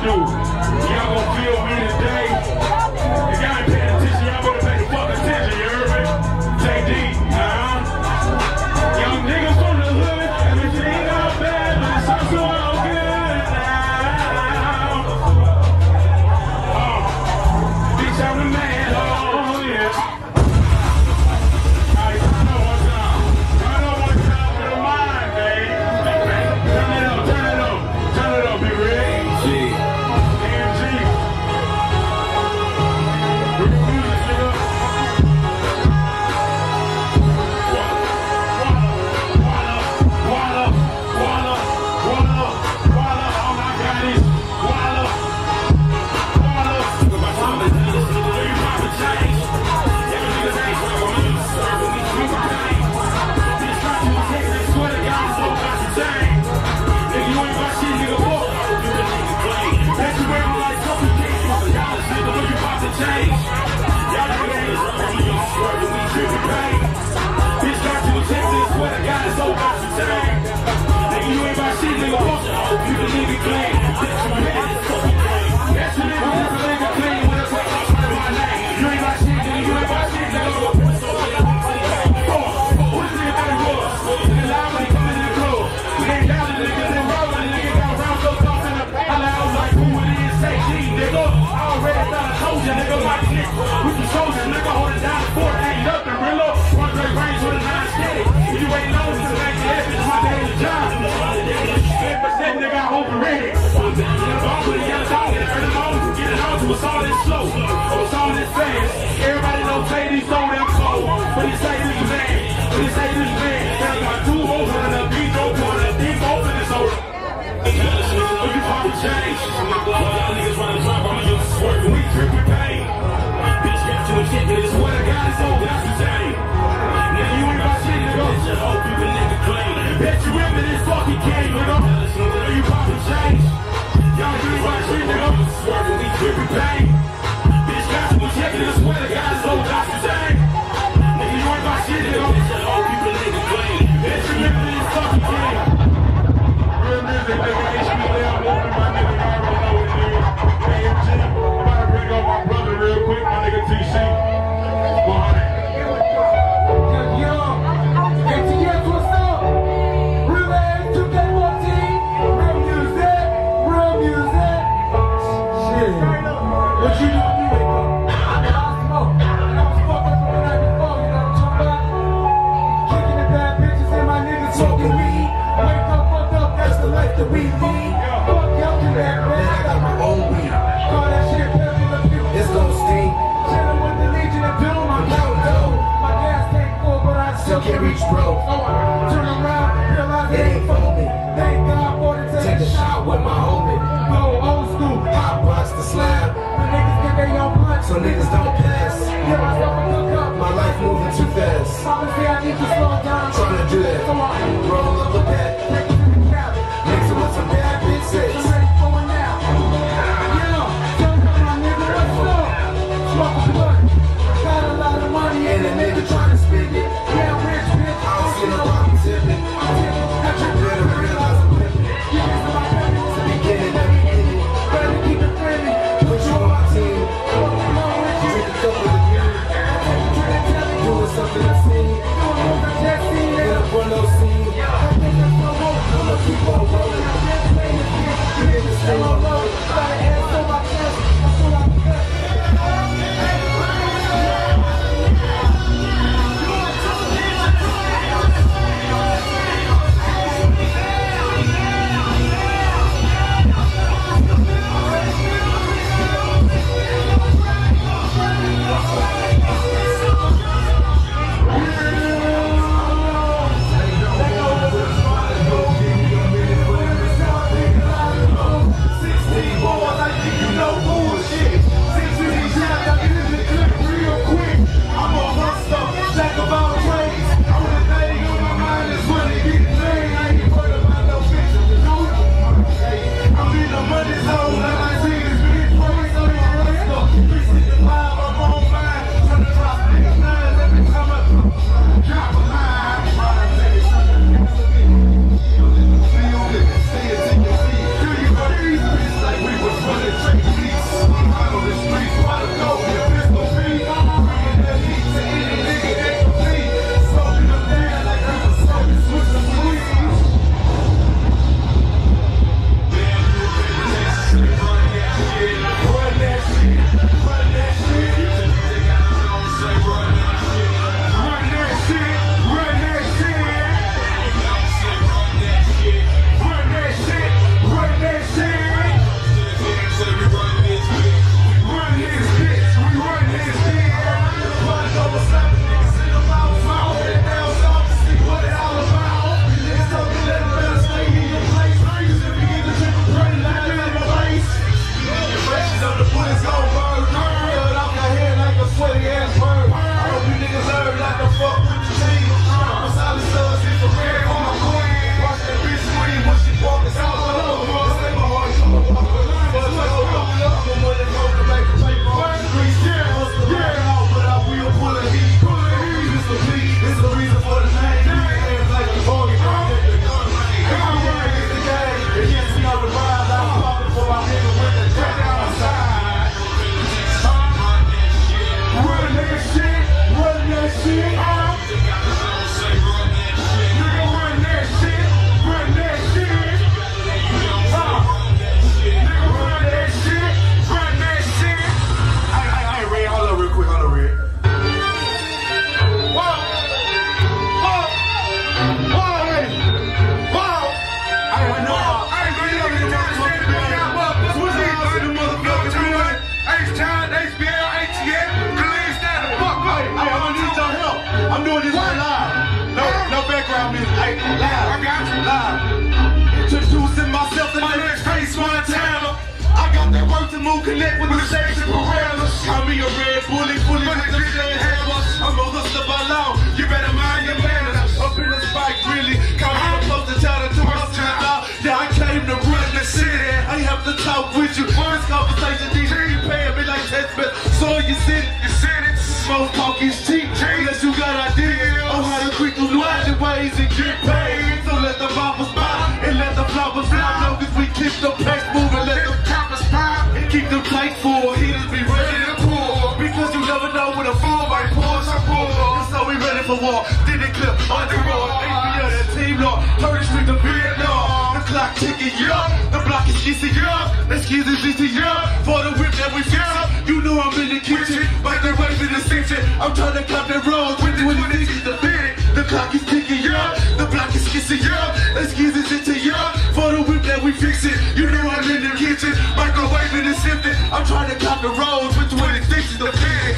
do. Y'all gonna feel me today. If y'all ain't paying attention, y'all better pay the fuck attention, you heard me? Tae D, young niggas from the hood, everything all bad, but it's also all good now. Bitch, I'm the man, oh yeah. Alright, turn up one time. Turn up one time for the mind, baby. Turn it up, turn it up. Turn it up, be ready. AMG. With the music, nigga. Everybody know Tae D so damn cold, but he say this man, that's got 2 holes on the beat, don't put a deep hole in his soda. Oh, you pop the change. Y'all niggas run the drop, I'm just swerving, we tripping pain. Bitch got you a shit, niggas swear to God it's all that's the same. Nigga, you ain't got shit, nigga. Just hope you can nigga clean. Bet you remember this fucking king, nigga. Oh, you pop the change. Y'all niggas got shit, nigga. Swerving, we tripping pain. I swear to God, it's all got the same. Nigga, you ain't got shit, nigga. Just hope you can nigga clean. Bet you remember this fucking king. Real music, nigga. HBL, moving my nigga. I already know what it is. AMG. I'm about to bring up my brother real quick, my nigga TC. Go on. ATS, what's up? Real ass 2K14. Real music. Real music. Shit. What you doing? The weed fuck y'all do that, man. I got my own weed. Call that shit pepper. It's gon' stink. Chillin' with the Legion of Doom. I'm down. My gas tank full, but I still can't reach, bro. Turn around, realize it ain't for me. Thank God for the take a shot with my homie. Go old school, hot box the slab. The niggas get their own punch, so niggas don't pass. Give myself a look up. My life moving too fast. Mama say I need to slow down. Trying to do that. Roll up with that. Some bad bitches. I'm ready for it now. Yeah, tell me my nigga, what's up? Smoke a blunt. Got a lot of money and a nigga trying to spend it. Yeah, rich bitch. I don't see no problem tipping. Got your better realize I'm flipping. You get to my family, it's the beginning of the ending. Better keep it friendly. Put you on my team. Along with you. to move, connect with the shades and parameters. Call me a red bully, fully with the dead hammer. I'm a hustler by law, you better mind your manners. Up in the spike, really, call me a poster child to hustle now. Yeah, I came to run the city. I have to talk with you. This conversation, DJ, you paying me like testament. So you sit it. Smoke talk is cheap, unless you got ideas on how to creep through new ways and get paid. So let the boppers pop and let the floppers fly. Long as we keep the pack moving, let the coppers pop and keep them tight for heaters be ready to pour. Because you never know when a fool might pour some pour. So we ready for war. Did it clip on the road? ABL, that team law. Heard the street of Vietnam. The clock ticking, yeah. The block is easy, yeah. The skis is easy, yeah. For the whip that we fix up, you know I'm in the kitchen. Like the rape in the section. I'm trying to cut the road with the niggas to fit it. The clock is ticking, yeah. The block is kissing, yeah. The skis is into, yeah. For the whip that we fix it, you know I'm in the kitchen. Microwave in the sifting. I'm trying to cut the roads with 26 to fit it.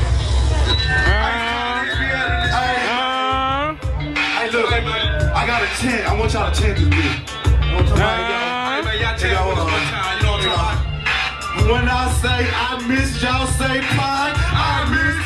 Hey, look, I got a 10. I want y'all to 10 this beat. When I say I miss, y'all say pine. I miss.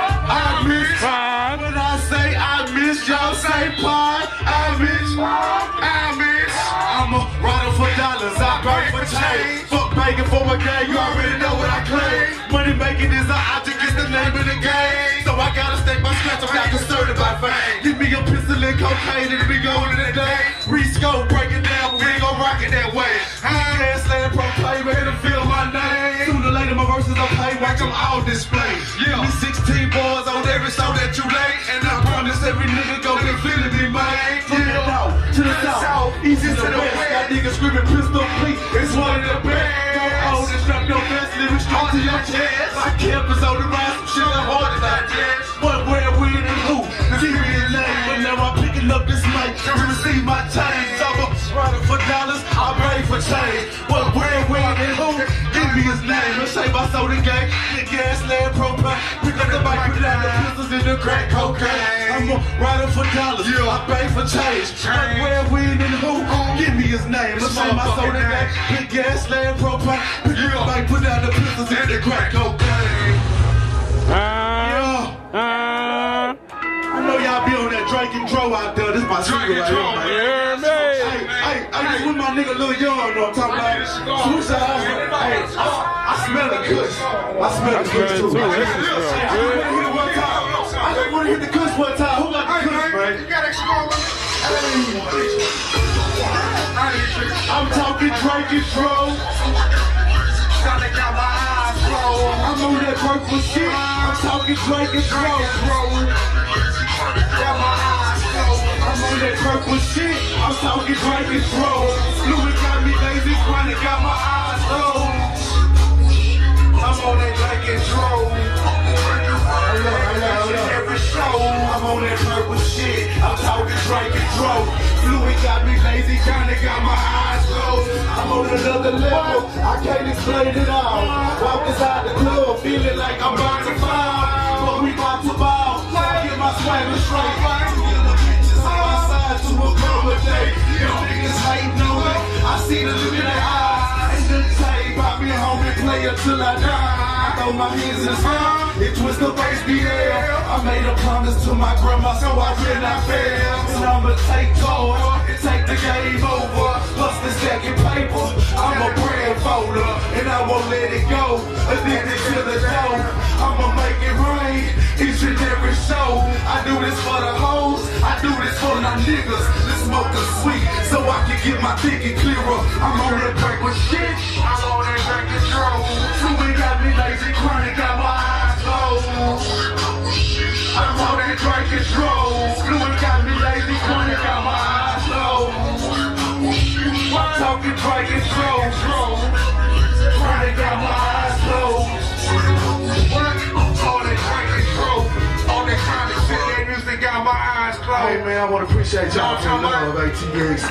When I say I miss, y'all say pine. I miss. I'm a rider for dollars, I beg for change. Fuck begging for a game, you already know what I claim. Money making is an object, it's the name of the game. So I gotta stake my scratch, I'm not concerned about fame. Give me a pistol and cocaine and we going to the day. Rescope, break it down, but we ain't gon' rock it that way. Gas land pro play, making them feel my name. Sooner or later my verses are played, watch them all display. Give me 16 bars on every song that you lay. And I promise every nigga gon' be feeling me, man. From the north to the south, east to the west. Got niggas screaming pistol, please, it's one of the best. Don't hold and strap your vest, lyrics straight to your chest. My campus on the rise, some shit I'm hard to digest. What, where, when, and who? Give me a name, but now I'm picking up this mic to receive my change. I'm a rider for dollars, I pray for change. What, where, when, and who? Give me his name, let's say my soda gang. Get gas, land, propane. Pick up the mic, put down the pistols in the crack cocaine. I'm a rider for dollars, I pay for change. What, where, when, and who? Give me his name, let's say my soda gang. Pick gas, land, propane. Pick up the mic, put down the pistols in the crack cocaine. I know y'all be on that Drake and Dro out there. This my secret right here, man. Hey, I just with my nigga Lil Young, know what I'm talking about? Switch the house. Hey, I smell the kush. I smell the kush too. I just want to hit the kush one time. Who got the kush, man? You got extra more with me? I'm talking Drake and Dro. I'm on that purple shit. I'm talking Drake and Dro. I'm on that purple shit. I'm talking Drake and Dro. Louis got me lazy, chronic, got my eyes closed. I'm on that Drake and Dro. Every show, I'm on that purple shit. I'm talking Drake and Dro. Louis got me lazy, kinda got my eyes closed. I'm on another level, I can't explain it all. Walk inside the club, feeling like I'm about to fall. But we about to ball, get my swagger straight. On my side to accommodate. Them niggas hating on me, I see the look in their eyes. Ain't nothing say about me, homie, play until I die. Throw my hands in the sky, it twist the bass be there. I made a promise to my grandma, so I did not fail. And I'ma take over and take the game over. Plus the stacking paper, I'm a brand folder, and I won't let it go. Addicted to the dough, I'ma make it rain each and every show. I do this for the hoes, I do this for my niggas. Let's smoke the sweet, so I can get my thinking clearer. I'm on that break with shit, I'm on that break control. So we got me lazy, chronic, got my eyes closed. I'm on that Drake and Dro. Louis got me lazy, chronic, got my eyes closed. I'm talking Drake and Dro. Chronic, got my eyes closed. On that Drake and Dro. On that chronic shit, that music got my eyes closed. Hey man, I want to appreciate y'all for the love, ATX.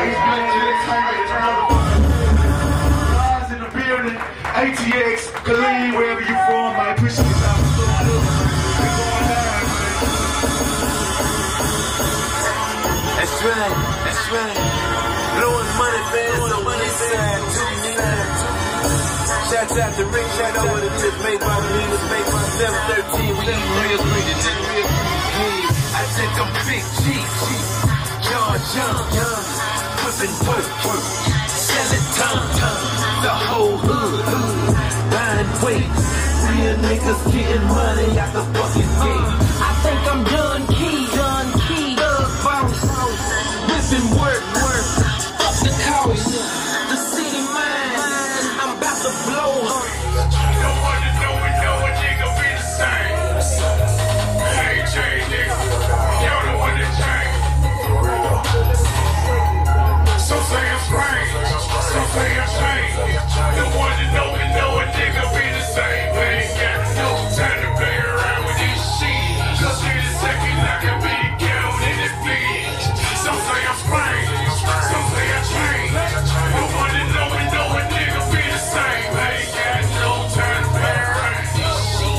In the building, ATX, Khalid, wherever you from, I appreciate y'all for the love. That's right. Blowing money, fans on the east side, to the side. Shout Shout out to Rick, shout out with the tip, make my leaders, make my 713. We eat real green, I think I'm Big G, young, whipping work, selling tongue, the whole hood, buying weight. Real niggas getting money out the fucking gate. I think I'm done key, bounce, whipping work, fuck the cows, the city man, I'm about to blow. You don't want to know a nigga be the same. Hey, change, nigga. You don't want to change. Some say I'm strange. Some say I'm changed. You want to know a nigga be the same. I ain't got no time to play around with this shit. Cause in a second I can be down in the bitch. Some say I'm strange. Some say I changed. You want to know a nigga be the same. I ain't got no time to play around with this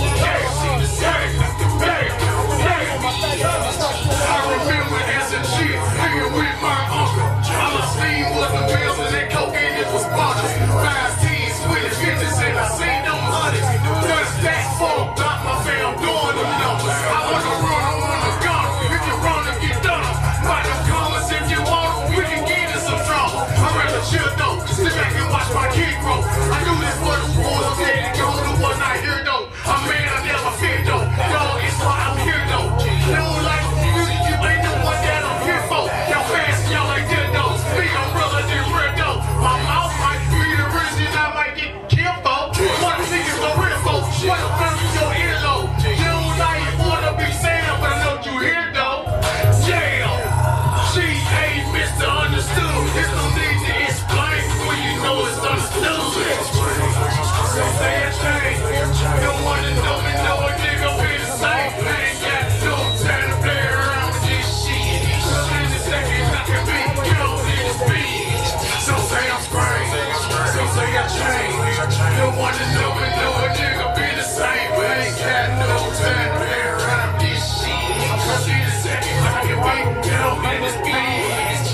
shit. I remember as a chick hanging with my uncle. All I seen was the bills and that cocaine that was bottles. 5 10s, 20 50s, and I seen them hundreds. 30 stacks full of block, my fam doing them numbers. I wanna run, I wanna gun. If you run and get done, find them colors if you want, we can get in some trouble. I'd rather chill though, sit back and watch my kid grow. I do this for the boys, I'm dead to go, the one I hear though. I'm man, I never fear though. Dog, it's why I'm here though. No life, you ain't the one that I'm here for. Y'all fast, y'all like dildos. Me, I'm realer than real though. My mouth might be the reason I might get killed for. What I'm thinking for real folks. What I'm feeling your earlobe. You don't like it, wanna be saying, but I know you hear though. Yeah, she ain't Mr. Understood. There's no need to explain when you know it's understood. So say a change. Don't wanna know a nigga be the same. I ain't got no time to play around with this shit. Cause in a second I can be killed in this bitch. So say I'm strange. So say I change. Don't wanna know a nigga be the same. I ain't got no time to play around with this shit. Cause in a second I can be killed in this bitch.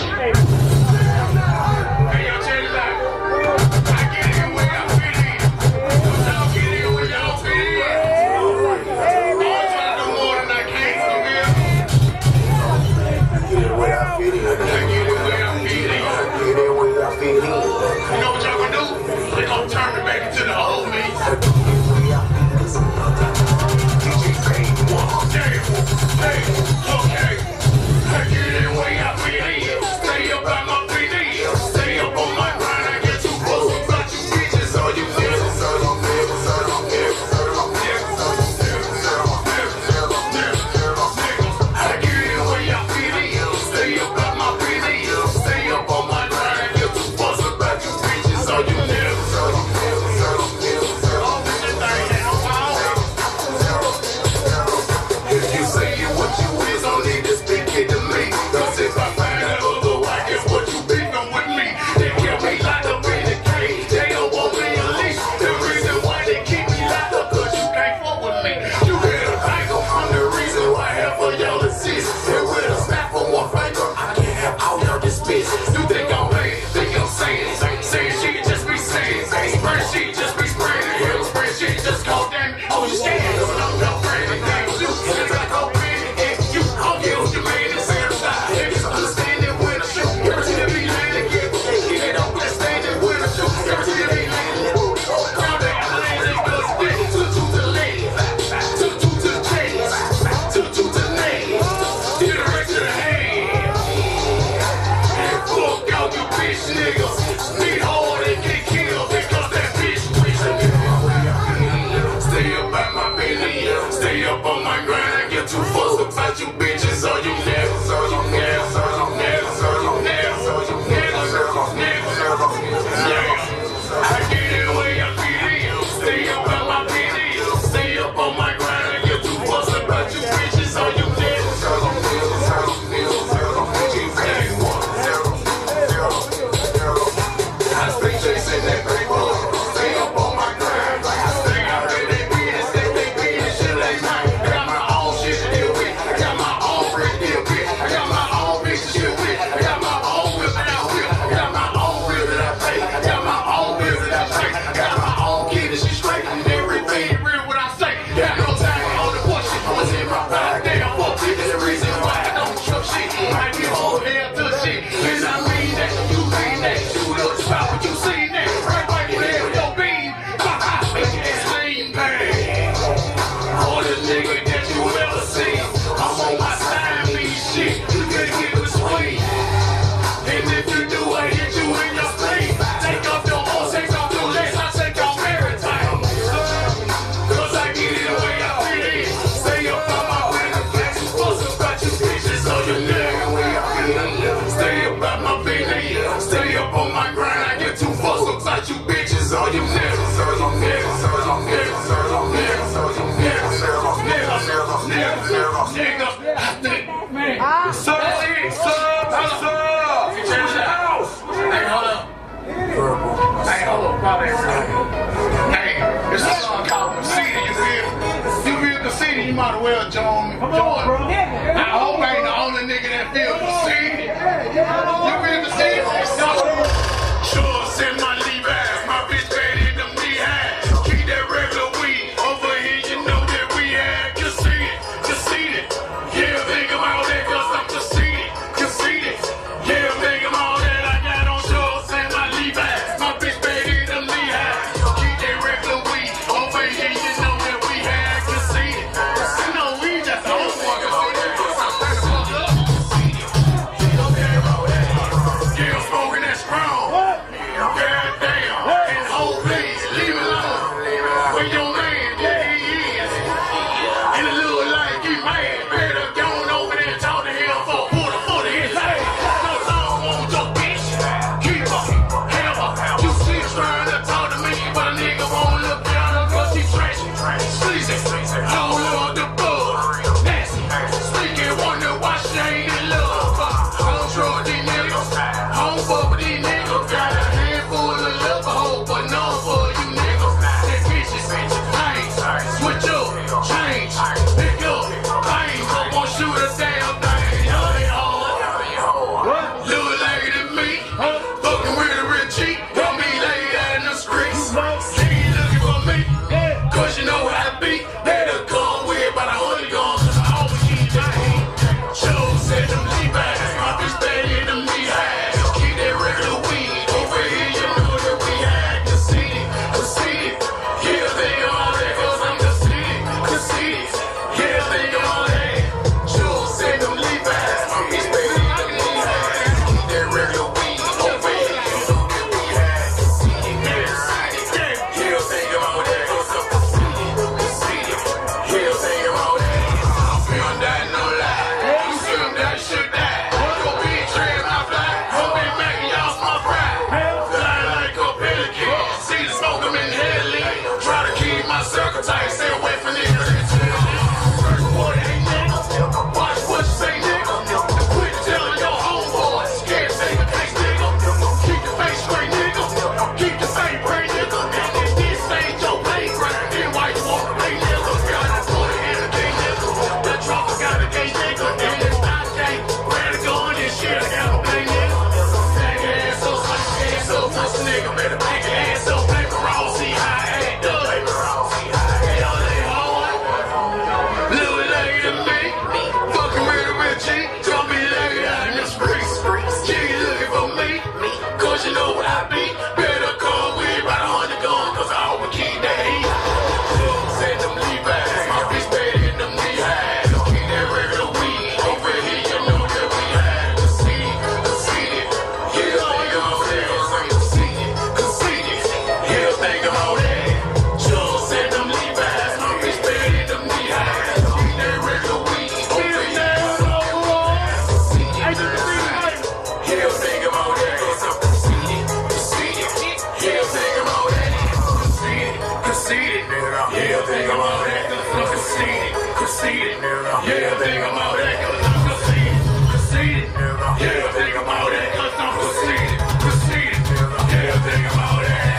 Hey, yo, check this out. I get it where I fit in. Y'all get it where y'all fit in. I'm trying to do more than I can, you hear me? Get it where I fit in. I get it where I fit in. Get it where I fit in. You know what y'all gonna do? They gonna turn it back into the old me. Hey, okay. I get it where I fit in. Stay up by my PD. Stay up on my grind. I get too close about you bitches. All you niggas. I get it where I fit in. Stay up by my PD. Stay up on my grind. I get too close about you bitches. All you niggas. All this shit ain't no power. If you say you what you is, don't need to speak it to me. Cause if I find out otherwise, guess what you beefing with me? They keep me locked up in the cage. They don't want me to leave. The reason why they keep me locked up, cause you can't fuck with me. You better thank them. I'm the reason why half of y'all exist. And with a snap on one finger, I can't have all y'all dismissed. You think I'm playing? Think I'm saying shit just be about that song. Hey, it's a song called Conceited, you feel? You feel conceited, you might as well join. I hope I ain't the only nigga that feel conceited. You feel conceited? Sure, send my leave ass, my bitch better than them knee highs. Keep that regular weed over here, you know that we had conceited. Yeah, think about that, cause I'm conceited. Yeah, think about that, I got on sure, send my leave ass, my bitch better than them knee highs. Keep that regular weed over here, you know that we had conceited. You know, we just don't want to see that. Yeah, I'm smoking that strong. God damn, and whole please, leave it alone. Where your man, yeah, he is. And it look like he mad. Better go on over there and talk to him for his ass. No song on your bitch. Keep up, hammer. You see him trying to talk to me, but a nigga won't look down her cause she trashy. Sleazy, don't love the bug. Nasty, speaking, wonder why she ain't in love. Don't trust these niggas, don't fuck with these niggas. Got a handful of love, but none for you niggas. That bitches, lanes, switch up, change, pick up, lanes, won't shoot a damn thing. Little lady than me, fucking with a rich cheek, got me laid out in the streets. She ain't looking for me, cause you know how I be. Better come with about 100 guns, cause I always keep that heat. Show said them leave back, my bitch better than them knee highs. Keep that regular weed over here, you know that we had conceited. Yeah, think about that, cause I'm conceited. Yeah, think about that. Show said them leave back, my bitch better than them knee highs. Keep that regular weed over here, you know that we had conceited. Yeah, think about that, cause I'm conceited. Yeah, think about that. I'm feeling that, no lie. You see him that shit die. Go be train my fly. Go be making y'all my fry. Fly like a pelican. See the smoke, I'm in the head lead. Try to keep my circle tight. Stay away from niggas. Watch what you say, nigga. Quit telling your homeboys. Scared say the case, nigga. Keep the face straight, nigga. Keep the same brain, nigga. And if this ain't your playground, then why you wanna play, nigga? Got a 40 and a gay, nigga. The trucker got a gay, nigga. And it's not gay. Grab a gun and shit, I got a play, nigga. Back your ass up, slice your ass up. Once a nigga better back your ass up. Play me wrong, see how I act up. Hell, they hard. Little lady to me. Fucking with a rich cheek. Tell me laid out in the streets. She looking for me. Cause you know what I be. Better come with about 100 guns. Cause I always keep that heat. Said them leave back. My bitch better than them knee highs. Keep that regular weed over here. You know that we had conceited. Yeah, think about that. Conceited. Yeah, think about that. Sure, said them leave back. My bitch better than them knee highs. Keep that regular weed over here. You know that we had conceited. Yeah, think about that. Cause I'm conceited. Yeah, think about that. Conceited. Yeah, think about that. Cause I'm conceited. Yeah, think about that. Cause I'm conceited. Yeah, think about that. Cause I'm conceited. Yeah, think about that.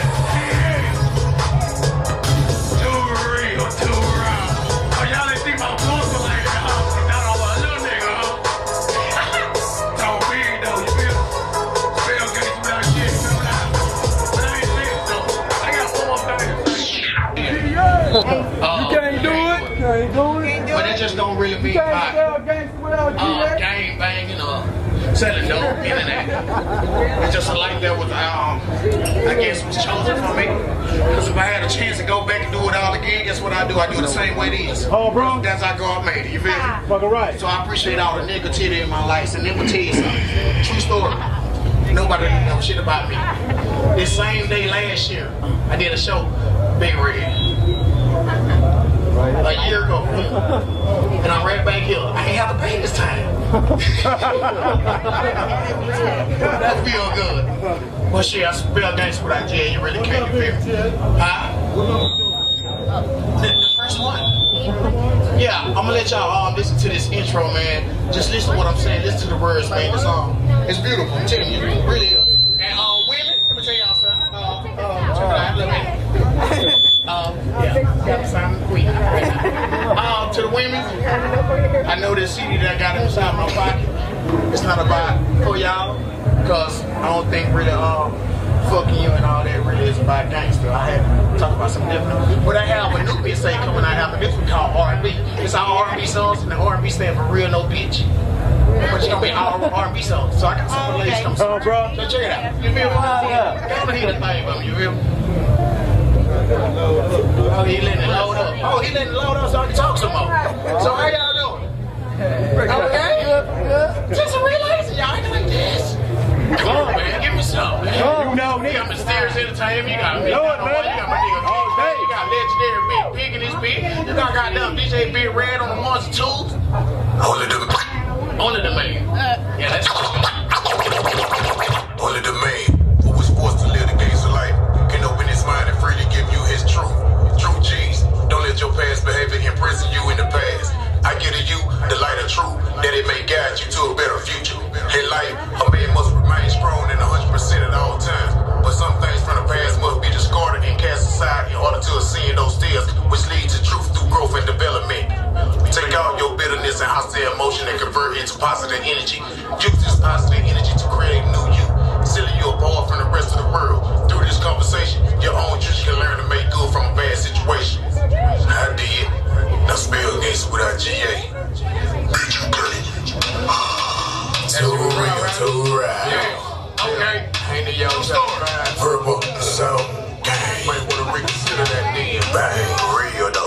Too real, too raw. Oh, y'all ain't think about muscle like that, huh? Not over a little nigga, huh? So big though, you feel? Spell games without shit, you feel that? But I ain't big though. I got 4 more things to say. You can't do it. You ain't doing it. But that just don't really mean gang banging or selling dope, internet. It's just a life that was, I guess, was chosen for me. Because if I had a chance to go back and do it all again, guess what I do? I do it the same way it is. Oh, bro. That's how God made it. You feel me? Fucking right. So I appreciate all the negativity in my life. And then we'll tell you something. True story. Nobody knows shit about me. This same day last year, I did a show, Big Red. A year ago. And I'm right back here. I ain't have to pay this time. That feel good. But shit, I spell gangster without jail. You really can't, you feel me? Huh? The first one. Yeah, I'm gonna let y'all listen to this intro, man. Just listen to what I'm saying. Listen to the words, man. This it's beautiful. I'm telling you, it really is. And women, let me tell y'all something. Check it out. I know this CD that I got inside my pocket. It's not about for y'all, cause I don't think really fucking you and all that really is about gangster. I had to talk about some different. But I have a new bitch say coming out after this one called R&B. It's all R&B songs, and the R&B stand for real no bitch. But it's gonna be all R&B songs. So I got some ladies come. Oh, bro. So check it out. You feel me? I gotta hear the thing from you, feel me? Oh, he letting it load up. Oh, he letting it load up so I can talk some more. So how y'all doing? Okay? Just a real ladies, y'all ain't like this. Come on, man. Give me some, man. You know me. You got Mysterious Entertainment. You got me. You Know got it, man. you got my nigga. All day. You got Legendary Big Pig in this beat. You got goddamn DJ Big Red on the ones and twos. Only the man. Yeah, that's Only the man who was forced to live the games of life can open his mind and freely give you his truth. True G's. Don't let your past behavior imprison you in the past. I give to you the light of truth, that it may guide you to a better future. In life, a man must remain strong and 100% at all times. But some things from the past must be discarded and cast aside in order to ascend those stairs, which lead to truth through growth and development. Take out your bitterness and hostile emotion and convert it into positive energy. Use this positive energy to create new you, setting you apart from the rest of the world. Through this conversation, your own children can learn to make good from a bad situation. I did. Now spell gangster without GA. Bitch, you gay. Too real, too right. yeah. Okay. Ain't the young story. Purple, so gang. Might wanna reconsider that then. Bang, real though.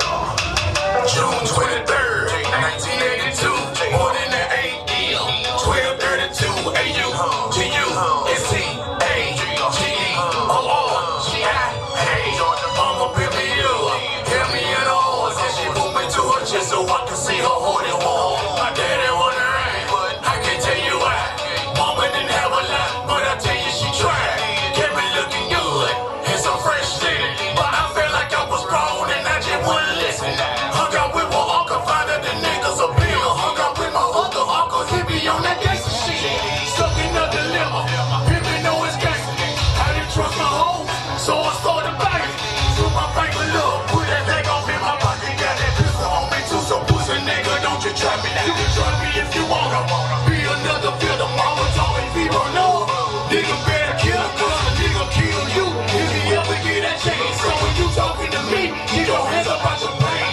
June 23rd, 1982. More than the 8 deal. 1232 AU to you. SC, A, G, O, G, I, hey. Mama pick me up. Get me in the horse. And she put me to her chest so I can see her holding warm. My daddy wanna ride, but I can't tell you why. Mama didn't have a lot, but I tell you she tried. Kept me looking good and some fresh shit. But I felt like I was grown and I just wouldn't listen. Hung out with my uncle, found out the niggas a bill. Hung out with my other uncle, he be on that gangster shit. Stuck in the dilemma, people know it's gangster. I didn't trust my home, so I started banging. Took my banker look, put that thing off in my pocket. Got that pistol on me too, so pussy nigga, don't you try me. You can try me if you wanna. Be another victim, mama told me people know. Nigga better kill, cause a nigga kill you. If he ever get that chance, so when you talking to me, get your hands up out your brain.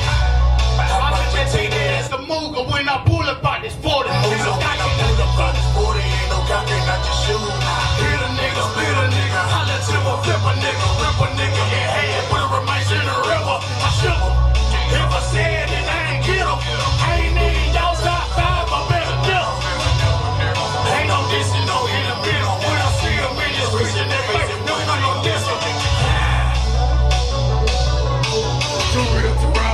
I let you take that as the move, but when I pull up out this 40, niggas got you. Pull up out this 40, ain't no cocking out your shoe. Hit a nigga, split a nigga, holla till I flip a nigga, rip a nigga in hand, put a remains in the river. I shook him. If I said that I ain't get him, I ain't need y'all top 5, I better get him. Ain't no dissing, no in the middle. When I see him in this region, they face him, no dissing. Too real, too raw.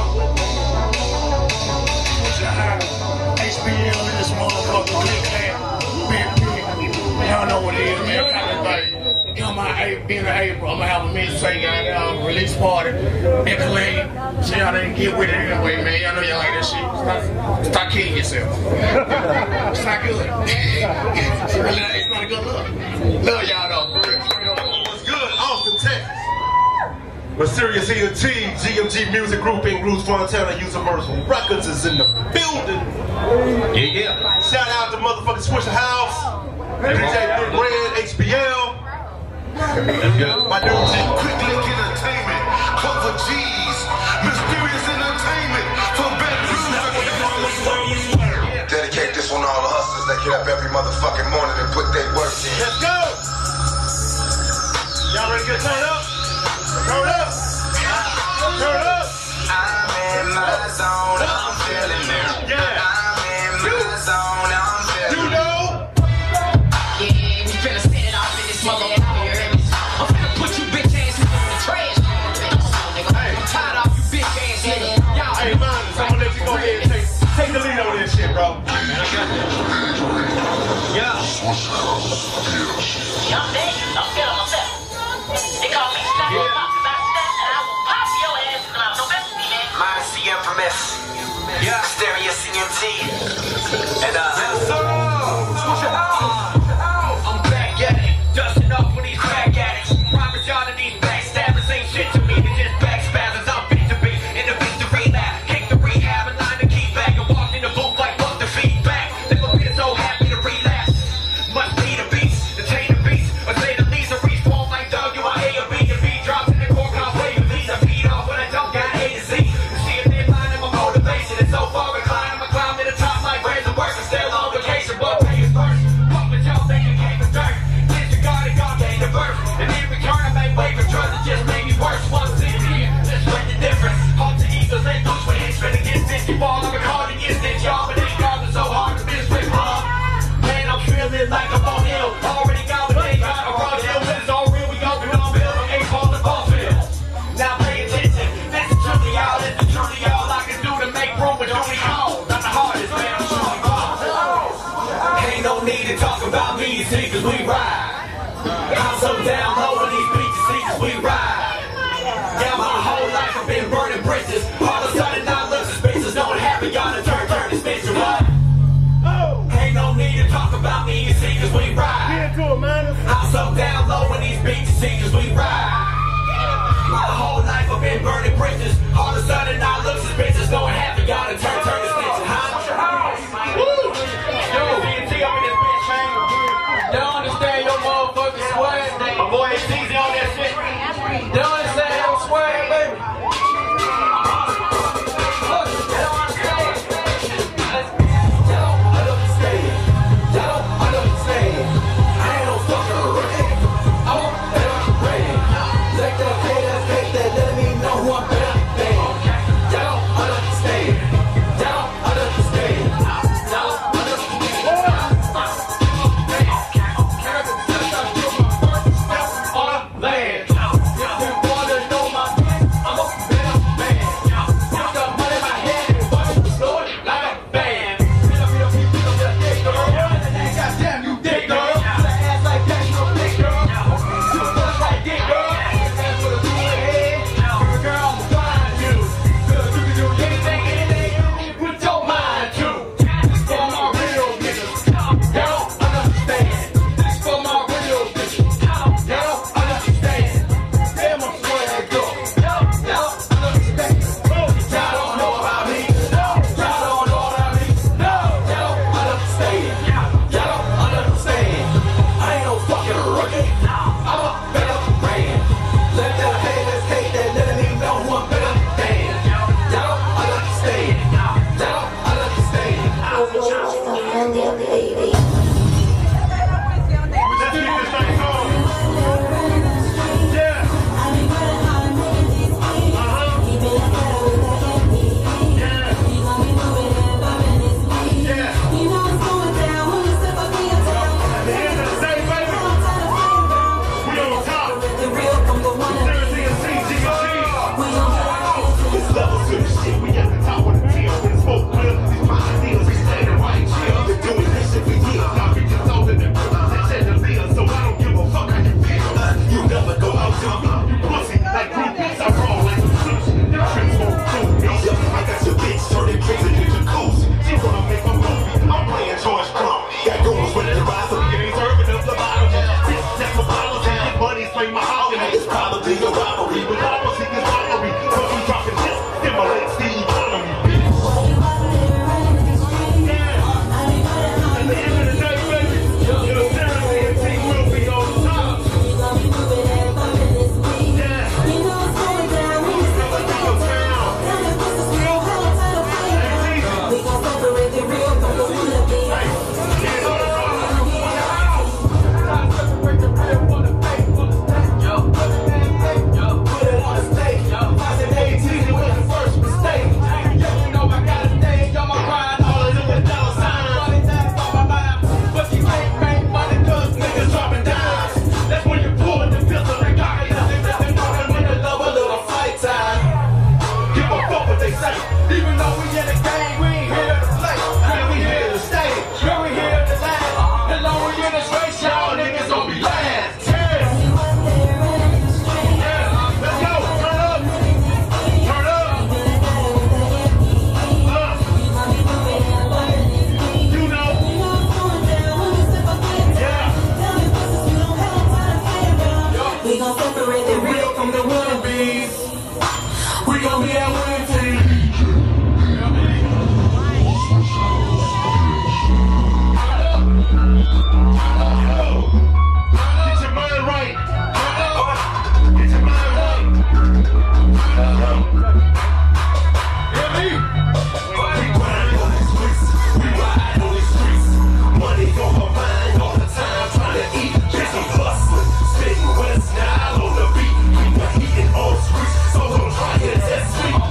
What's your high? HBL in this motherfucker, big ass, big pig. Y'all know what it is, man. Being in April, I'm gonna have a mixtape, release party, and clean. So y'all didn't get with it anyway, man. Y'all know y'all like that shit. Stop killing yourself. It's not good. It's not a good look. Love y'all though, for real. What's good? Austin, Texas. Mysterious ENT, GMG Music Group, Bruce Fontana, Universal Records is in the building. Yeah. Shout out to motherfucking Swisher House, DJ Big Red, HBL. My dude G. Quick Link Entertainment, Cover G's, Mysterious Entertainment, for better music. Dedicate this one to all the hustlers that get up every motherfucking morning and put their work in. Let's go! Y'all ready to get turned up? Turn up! Turn up! I'm in my zone, I'm feeling it. Yeah! I'm in my zone, I'm feeling it. You know! Yeah, we finna set it off in this motherfucker. I'm finna put you bitch ass in the trash. I'm tired of you bitch ass nigga. Y'all Hey, man, I'm gonna let you go ahead and take the lead on this shit, bro. Yeah. I'm dead. I'm feeling myself. They call me Snap Pop, cause I snap and I will pop your ass because I'm no better than that. My CFMS, yeah, Mysterious ENT, and I'm back at it, dusting off with these crack addicts. Promise y'all that these backstabbers ain't shit to me, they just backstabbers. I'm fit to be in the victory lap, kick the rehab and line the key back and walk bitches, we ride. Yeah, my whole life I've been burning bridges. All of a sudden I look suspicious. Don't happen, y'all to turn this bitch around. Ain't no need to talk about me, you see, cause we ride. I'm so down low in these beats, you see, cause we ride. My whole life I've been burning bridges. All of a sudden I look suspicious. Don't happen, y'all to turn this bitch around. Yo, B&T up in this bitch, man. Don't understand your motherfucking swag, nigga. My boy is easy on that shit. Don't understand your swag, baby. Look, they don't understand. Y'all understand. Y'all understand. I ain't no fucking rookie. I'm a better brand. Let the haters hate that, let me know who I'm better than. Y'all understand. Y'all understand. Sweet.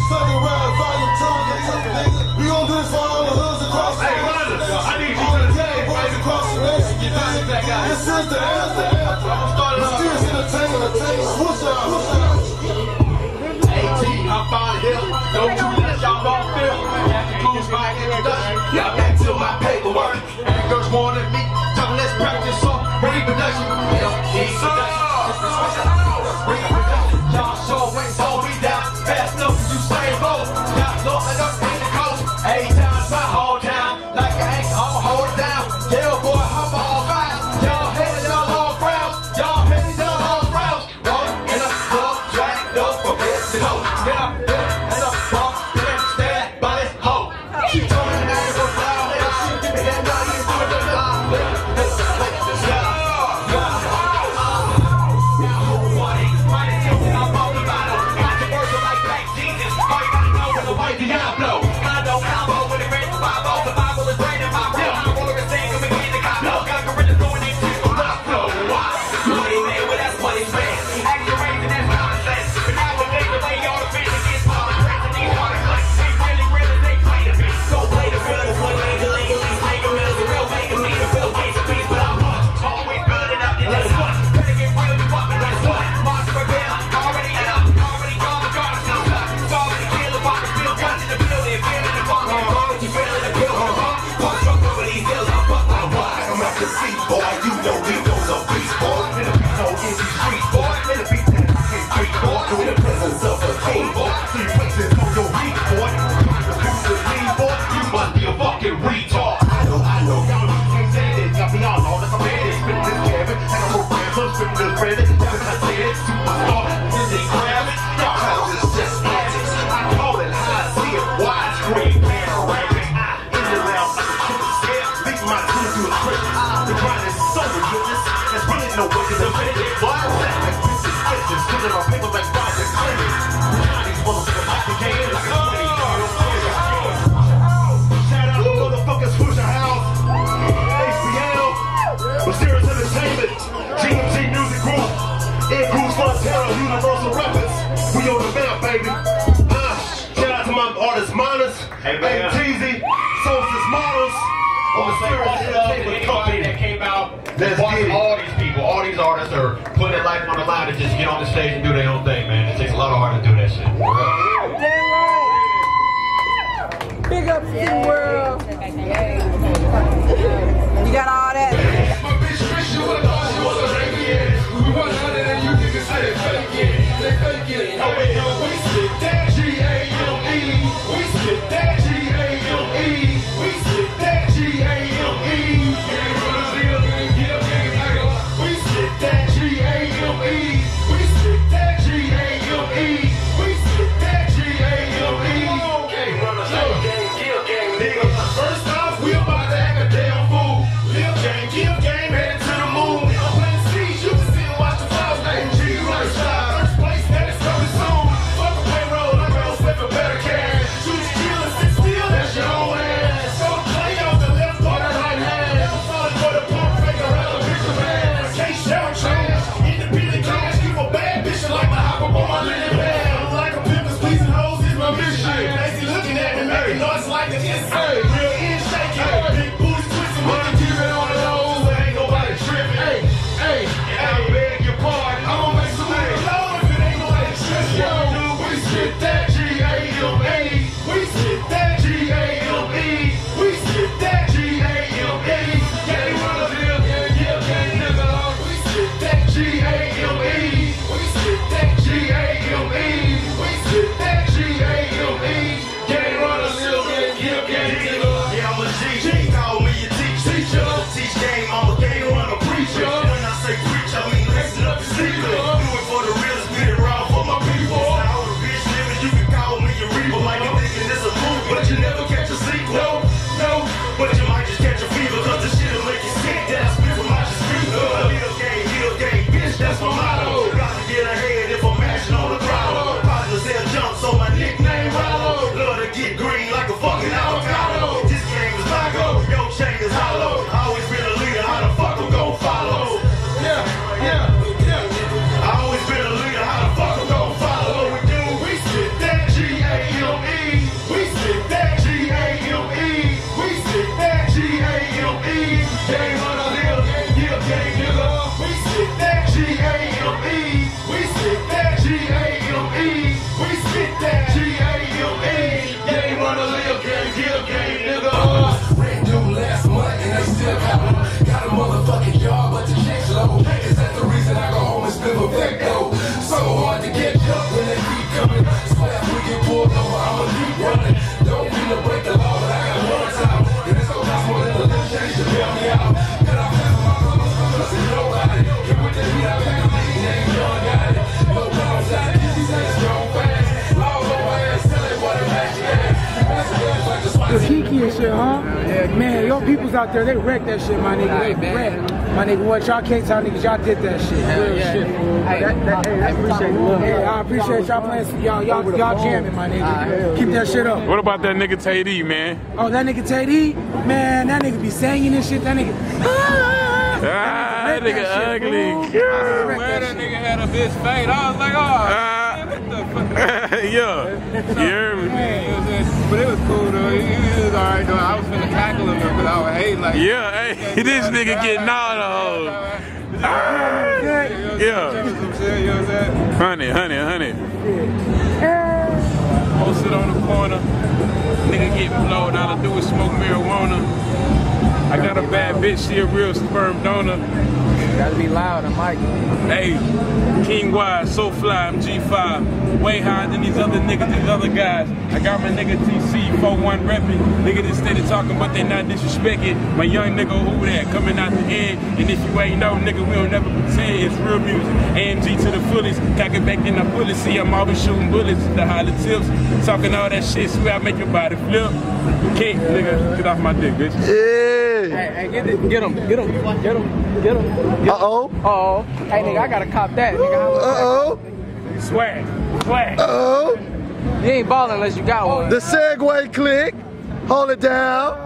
Second round, volume 2, nigga. We gon' do this for all the hoods across the nation. Hey, Rhonda, I need you to Yeah, boys across the nation. This is the anthem. Mysterious entertainment. Swoosh out. AT, I'm fine here. Don't you let y'all off there. After close my introduction, y'all back to my paperwork. And girls more than me. Tell them let's practice on reproduction. Y'all sure ain't hold me down. Fast enough as you say, both. Y'all looking up in the coast. 8 times my whole town. Like I ain't, I'ma hold it down. Yeah, boy, I'm all fine. Y'all headed y'all all crowds. Y'all headed y'all all crowds. Rolling in a club, dragged up from head to toe. Get up, and up, bump, and stand by this hoe. She told me that it was loud. And she give me that nutty and do it the line. Diablo, I don't combo with a red Bible. The Bible is right in my room. I want to sing and begin to cop. Got gorillas going in to my flow. Money man, well that's money's man. Acting raising that's common sense. But nowadays the way all the business gets smaller, and these harder cuts. They really, they play the beat. Go play the real, one major legally. Make a meal, the real make a meal, the real ways of peace. But I'm always building up in this one. Better get real, you want me, that's what. Monster rebel, already up, already gone, the garbage is up. It's already killed, about to feel guns in the building. Feeling the funk, you feeling the pill, punch up over these hills, I'm fuck my wife. I'm at the seat, boy. You know Dino's a beast, boy. In the beat, no easy street, boy. In the beat, that street, boy. In the presence of a king, boy. So you places on your feet, boy. Boy, you must be a fucking retard. I know. Y'all can't say it. Y'all be all on this. I'm ready. Spin this cabin, and I'm a ransom. Spin this bread. Y'all can say it. Superstar. Then they grab it. Y'all house is just antics. I call it how I see it. Widescreen, panoramic. In the lounge, like a kid's scale. Leave my team to a Christian. The grind is so ridiculous. There's really no way to defend it. Why is that? Like bitches, bitches. Sitting on paper like project clinic. Behind these motherfuckers like the game. Like a 20. Shout out to motherfuckers Swoosh House. HBL. Mysterious Entertainment. GMG Music Group. In Cruz Fontana. Universal Records. We on the map, baby. Shout out to my artist Minus. Hey, man. Teasy. Solstice Models. On the Mysterious Entertainment Company. That came out. Let's get it. All these people, all these artists are putting their life on the line to just get on the stage and do their own thing, man. It takes a lot of heart to do that shit. Big up to the world. You got all that. My bitch Christian was thought she was a baby. We 100 and you niggas say fake it. They fake it. Oh wait, no, we spit that G-A-M-E. We spit that G-A-M-E. We spit that G-A-M-E. We spit that G-A-M-E. We spit that G-A-M-E. We spit that G-A-M-E. Nigga, first off, we about to act a damn fool. Live game, give game, headed to the moon. I'm playing seas, you can sit and watch the files. Name G, right side. First place, that is coming soon. Fuck the payroll, I'm gonna slip a better cash. Shoot, steal, and sit still, that's your own ass. Don't play off the left or the right hand. Never falling for the pump, fake around the picture man. Can't shout trash, independent cash. Keep a bad bitch like my hop up on my lily pad. I'm like a pimp, squeezing hoes is my mission. They looking at me, making noise like an insane. Real in shaking, big booty twisting, money keep it on the nose. Ain't nobody tripping. Hey, and I beg your pardon. I'ma make some money alone if it ain't nobody tripping. Yo, we spit that G-A-M-E. We spit that G-A-M-E. We spit that G-A-M-E. Gang runners here, gang nigga. We spit that G-A-M-E. We spit that G-A-M-E. We spit that G-A-M-E. Gang runners here, gang nigga. pull over, I'ma keep running. Don't mean to break the law, but I got one time. And it's gonna cost more than a little change to bail me out. Cut off half of my brothers, cause see nobody. Get with the beat, I pack a nigga, yeah, you know I got it. No problems out there, these ain't strong fast. Laws on my ass, tell it what a match, yeah. The Kiki and shit, huh? Man, your peoples out there, they wreck that shit, my nigga. They wreck. My nigga, what y'all can't tell niggas, y'all did that shit. Real shit. Hey, I appreciate it. Hey, I appreciate y'all playing. Y'all jamming, my nigga. Keep that shit up. What about that nigga Tae D, man? Oh, that nigga Tae D? Man, that nigga be singing and shit. That nigga. That nigga ugly. Man, that nigga had a bitch fade. I was like, oh, what the fuck? Yeah. You heard me? But it was cool though. He was alright though. I was finna tackle him because I was hating like. Yeah, hey, this nigga getting all the hoes. Yeah. Honey. I'll sit on the corner. Nigga getting blowed. All I do is smoke marijuana. I got a bad bitch, she a real sperm donor. Gotta be loud, I'm Mike. Hey, King Wise, so fly, I'm G5. Way higher than these other niggas, these other guys. I got my nigga TC, 4-1 reppin'. Nigga that steady talking, but they not disrespecting. My young nigga whodat coming out the end. And if you ain't know, nigga, we don't never pretend. It's real music. AMG to the fullest. Cock it back in the bullets. See, I'm always shooting bullets. The hollow tips. Talking all that shit, swear I make your body flip. Can't, nigga, get off my dick, bitch. Hey, get him. Uh-oh. Hey, nigga, I gotta cop that, nigga. Swag. You ain't balling unless you got one. The Segway click. Hold it down.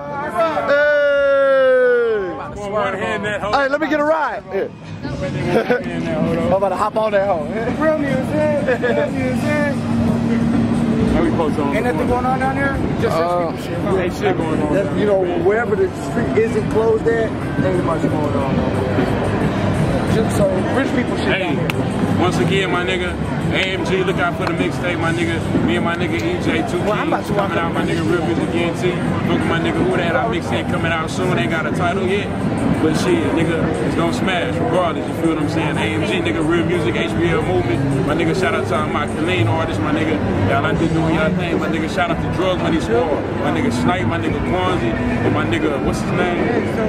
Hey, let me get a ride. I'm about to hop on that hoe. Real music. Ain't nothing going on down here? Just shit. Ain't shit going on. You know, wherever the street isn't closed at, ain't much going on. Just so rich people shit down here. Once again, my nigga, AMG, look out for the mixtape, my nigga. Me and my nigga EJ, 2 Well, I'm about to coming out, my nigga, Real Music GNT. Look at my nigga whodat, our mixtape coming out soon. Ain't got a title yet, but shit, nigga, it's gonna smash regardless. You feel what I'm saying? AMG, nigga, Real Music, HBL Movement. My nigga, shout out to my clean artists, my nigga. Y'all out there doing y'all thing. My nigga, shout out to Drug Money Squad. My nigga Snipe, my nigga Kwanzi, and my nigga, what's his name?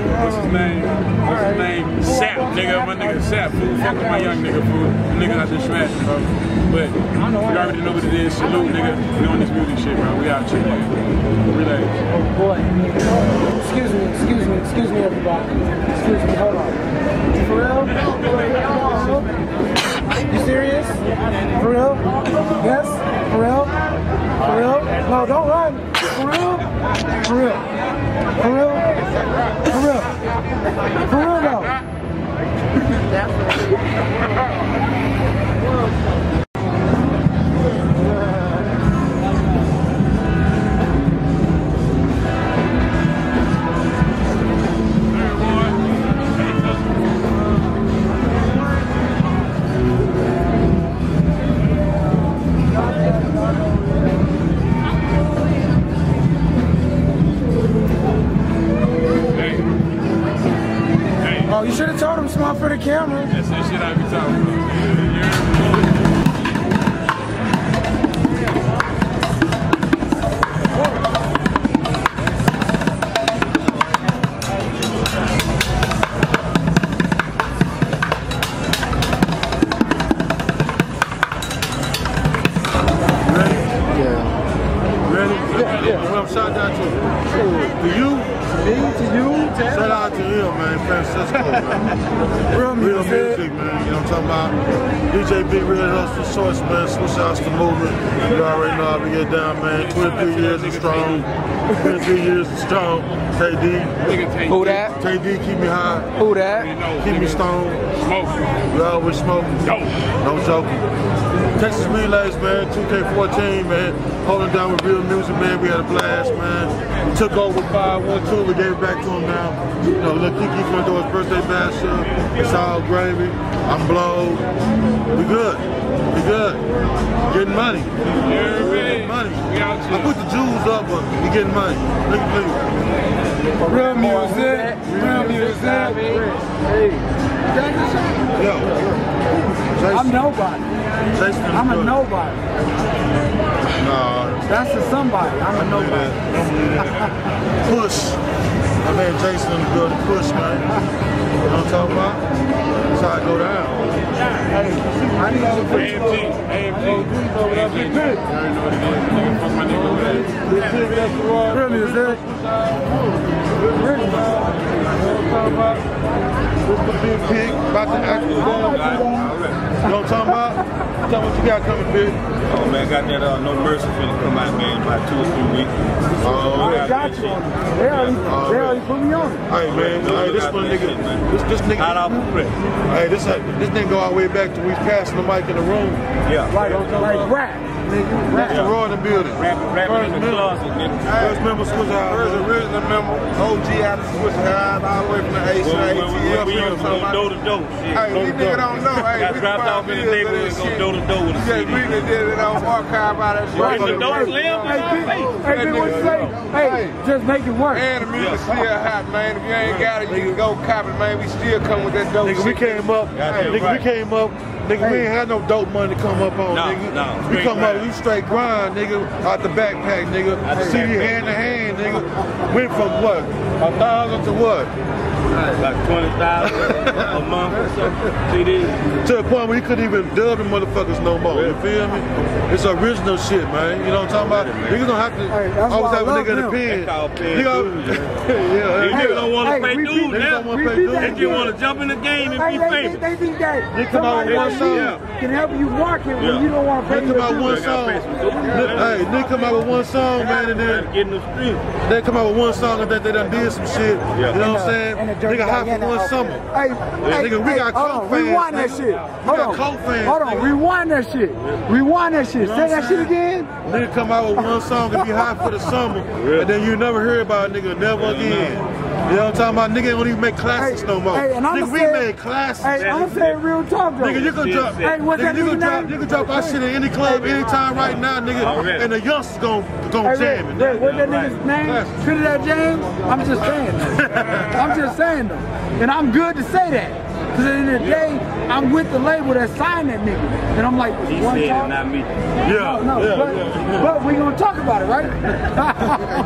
Sap, nigga, my nigga Sap, fool. Fuck with my young nigga, fool. The niggas out there smashing, bro. But you already know what it is. Salute, nigga. We on this music shit, bro. We out here, nigga. Relax. Oh boy. Excuse me, everybody. Excuse me, hold on. For real? You serious? For real? Yes? For real? For real? No, don't run. For real? For real? For real? For real? For real though? Oh, you should have told him small for the camera. That's that shit I be talking about. Shout out to you. Shout out to him, man. Francisco, man. Real music, man. You know what I'm talking about? DJ B really helps the choice, man. Switch out the movement. You already know how we get down, man. 23 years and strong. 23 years and strong. Tae D. Whodat? Tae D, keep me high. Whodat? Keep me stoned. Smoking. We always smoking. No joking. Texas Relays, man. 2K14, man. Holding down with Real Music, man. We had a blast, man. We took over 512. We gave it back to him now. You know, look, Kiki's gonna do his birthday bash. It's all gravy. I'm blowed. We good. We good. Getting money. Getting money. I put the jewels up, but we getting money. Look. Real music. Real music. Yo. I'm nobody. I'm a nobody. Nah. That's a somebody. I'm a nobody. Push. My man Jason in the building. Push, man. You know what I'm talking about? That's how I go down. Hey, I need to AMG. You already know what it is. Fuck my nigga over there. Really, is that? Really, man. You know what I'm talking about? This is the big pig about to act the damn. You know what I'm talking about? Tell me what you got coming, big. Oh man, got that No Mercy finna come out, man, in about 2 or 3 weeks. Oh, I got you on it. They already put me on it. Hey man, hey, this one nigga, this nigga. Hot off the press. Hey, this nigga go all the way back to we passing the mic in the room. Yeah. Like rap. Rap the raw in the building. Rapping in the closet, nigga. First member Swiss House. First original member, OG out of Swiss House, all the way from the ATL. We used to go door to door. Hey, these niggas don't know. Hey, got dropped off in the neighborhood and go door to door with a CD. We did it on archive out of shit. The door slim. Hey, what you say? Hey, just make it work. And the music still hot, man. If you ain't got it, you can go cop it, man. We still come with that dope Nigga, we came up. Nigga, we ain't had no dope money to come up on, nigga. No, we come up, we straight grind, nigga, out the backpack, nigga. CD hand to hand, nigga. Went from what? 1,000 to what? Like 20,000 a month or so. CD. To the point where you couldn't even dub them motherfuckers no more. You feel me? It's original shit, man. You know what I'm talking about? Niggas don't have to always have a nigga in the pen. Niggas don't want to pay dues now. They just want to jump in the game and be famous. They think that They come out with one song. can help you market when you don't want to pay. They come out with one song. Hey, they come out with one song, man, and then get in the street. they come out with one song and then they done did some shit. You know what I'm saying? Nigga hot for one summer. Hey, nigga, we got Coke fans. Rewind that shit. Hold on, rewind that shit. Rewind that shit. Say that shit again. Nigga come out with one song and be hot for the summer, and then you never hear about a nigga never again. You know what I'm talking about? Nigga don't even make classics no more. Hey, and nigga, we made classics. Hey, I'm saying real talk though. Nigga, you can drop. Hey, what's that nigga name? You can drop our shit in any club, anytime, right now, nigga. And the youngsters gon' jam it. Wait, what's that nigga's name? Trinidad James? I'm just saying though. I'm just saying though. And I'm good to say that. Because at the end of the day, I'm with the label that signed that nigga. And I'm like, he said it, not me. Yeah. But we gonna talk about it, right?